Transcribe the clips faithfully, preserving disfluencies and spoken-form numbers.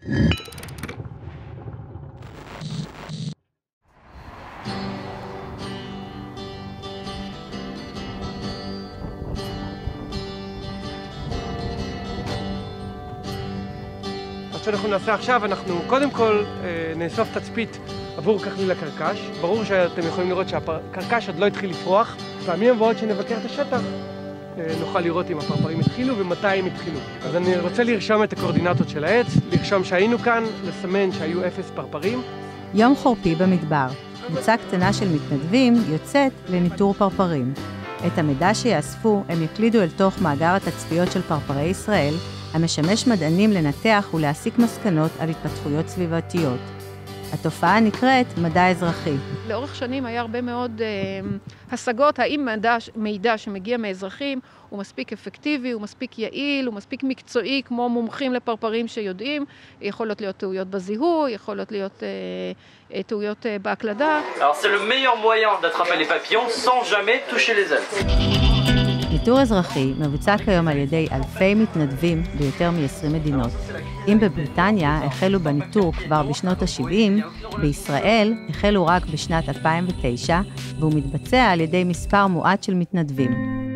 שאנחנו נעשה עכשיו, אנחנו קודם כל נאסוף תצפית עבור ככליל הקרקש. ברור שאתם יכולים לראות שהקרקש עוד לא התחיל לפרוח. פעמים הבאות שנבקר את השטח נוכל לראות אם הפרפרים התחילו ומתי הם התחילו. אז אני רוצה לרשום את הקורדינטות של העץ, לרשום שהיינו כאן, לסמן שהיו אפס פרפרים. יום חורפי במדבר. קבוצה קטנה של מתנדבים יוצאת לניטור פרפרים. את המידע שיאספו הם יקלידו אל תוך מאגר התצפיות של פרפרי ישראל, המשמש מדענים לנתח ולהסיק מסקנות על התפתחויות סביבתיות. התופעה נקראת מדע אזרחי. לאורך שנים היה הרבה מאוד אה, השגות, האם מידע, מידע שמגיע מאזרחים הוא מספיק אפקטיבי, הוא מספיק יעיל, הוא מספיק מקצועי, כמו מומחים לפרפרים שיודעים, יכולות להיות טעויות בזיהוי, יכולות להיות אה, טעויות אה, בהקלדה. Alors c'est le meilleur moyen d'attraper les papillons sans jamais toucher les ailes. ניטור אזרחי מבוצע כיום על ידי אלפי מתנדבים ביותר מ-עשרים מדינות. אם בבריטניה החלו בניטור כבר בשנות ה-שבעים, בישראל החלו רק בשנת אלפיים ותשע, והוא מתבצע על ידי מספר מועט של מתנדבים.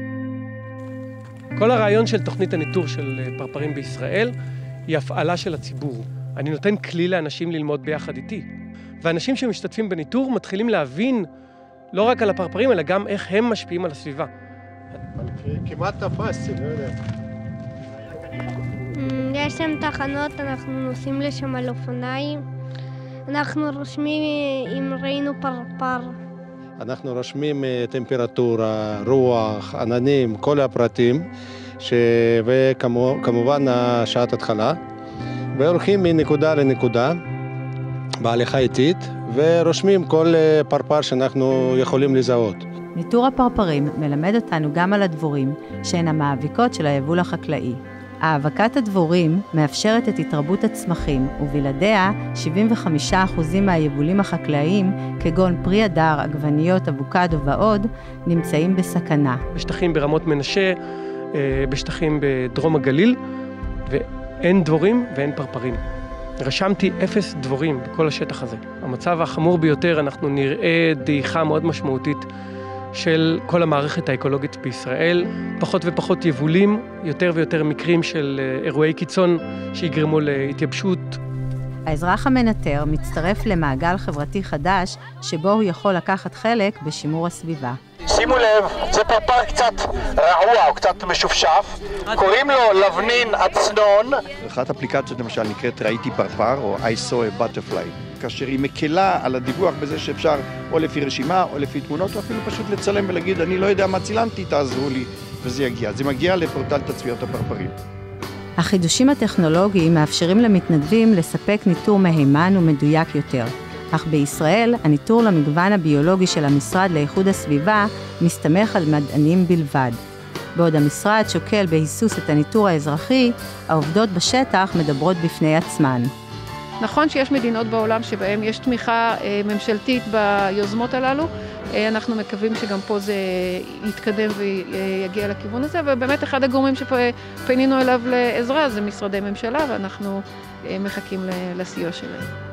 כל הרעיון של תוכנית הניטור של פרפרים בישראל היא הפעלה של הציבור. אני נותן כלי לאנשים ללמוד ביחד איתי. ואנשים שמשתתפים בניטור מתחילים להבין לא רק על הפרפרים, אלא גם איך הם משפיעים על הסביבה. כמעט תפסתי, לא יודע. יש שם תחנות, אנחנו נוסעים לשם על אופניים. אנחנו רושמים אם ראינו פרפר. אנחנו רושמים טמפרטורה, רוח, עננים, כל הפרטים, וכמובן שעת התחלה. והולכים מנקודה לנקודה, בהליכה איטית, ורושמים כל פרפר שאנחנו יכולים לזהות. ניטור הפרפרים מלמד אותנו גם על הדבורים, שהן המאביקות של היבול החקלאי. האבקת הדבורים מאפשרת את התרבות הצמחים, ובלעדיה שבעים וחמישה אחוז מהיבולים החקלאיים, כגון פרי הדר, עגבניות, אבוקדו ועוד, נמצאים בסכנה. בשטחים ברמות מנשה, בשטחים בדרום הגליל, ואין דבורים ואין פרפרים. רשמתי אפס דבורים בכל השטח הזה. המצב החמור ביותר, אנחנו נראה דעיכה מאוד משמעותית של כל המערכת האקולוגית בישראל, פחות ופחות יבולים, יותר ויותר מקרים של אירועי קיצון שיגרמו להתייבשות. האזרח המנטר מצטרף למעגל חברתי חדש, שבו הוא יכול לקחת חלק בשימור הסביבה. שימו לב, זה פרפר קצת רעוע או קצת משופשף, קוראים לו לבנין עצנון. אחת אפליקציות למשל נקראת ראיתי פרפר או I saw a butterfly, כאשר היא מקלה על הדיווח בזה שאפשר או לפי רשימה או לפי תמונות או אפילו פשוט לצלם ולהגיד אני לא יודע מה צילמתי, תעזרו לי, וזה יגיע. זה מגיע לפורטל תצפיות הפרפרים. החידושים הטכנולוגיים מאפשרים למתנדבים לספק ניטור מהימן ומדויק יותר. אך בישראל הניטור למגוון הביולוגי של המשרד לאיכות הסביבה מסתמך על מדענים בלבד. בעוד המשרד שוקל בהיסוס את הניטור האזרחי, העובדות בשטח מדברות בפני עצמן. נכון שיש מדינות בעולם שבהן יש תמיכה ממשלתית ביוזמות הללו, אנחנו מקווים שגם פה זה יתקדם ויגיע לכיוון הזה, ובאמת אחד הגורמים שפנינו אליו לעזרה זה משרדי ממשלה, ואנחנו מחכים לסיוע שלהם.